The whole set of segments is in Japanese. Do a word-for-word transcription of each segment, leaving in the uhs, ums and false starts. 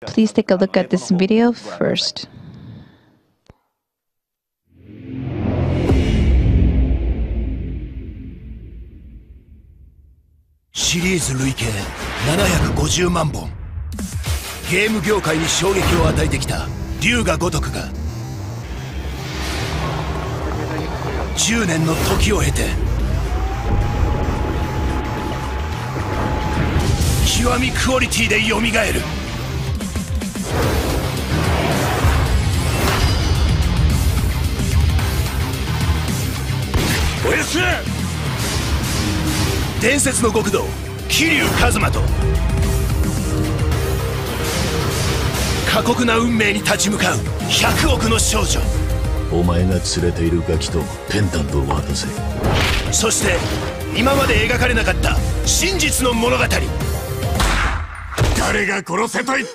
Please take a look at this video first. シリーズ累計ななひゃくごじゅうまんぼん、ゲーム業界に衝撃を与えてきた龍が如くがじゅうねんの時を経て極みクオリティでよみがえる。おやすみ。伝説の極道桐生一馬と過酷な運命に立ち向かうひゃくおくの少女。 お前が連れているガキとペンダントを渡せ。 そして今まで描かれなかった真実の物語。 誰が殺せと言った？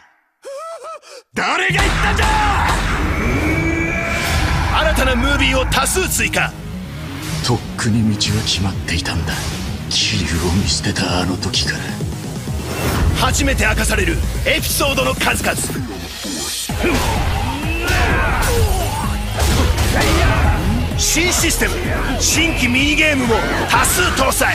誰が言ったんだ！ 新たなムービーを多数追加。 とっくに道は決まっていたんだ。桐生を見捨てたあの時から。 初めて明かされるエピソードの数々。新システム、新規ミニゲームも多数搭載。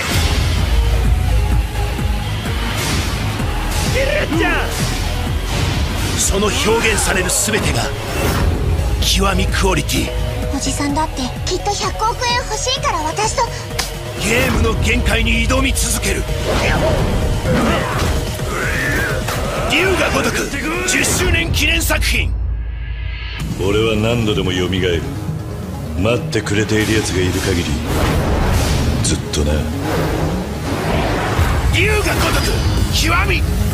その表現される全てが極みクオリティ。 おじさんだってきっとひゃくおくえん欲しいから私とゲームの限界に挑み続ける龍が如くじゅっしゅうねん記念作品。 俺は何度でもよみがえる。待ってくれている奴がいる限りずっとな。 龍が如く極み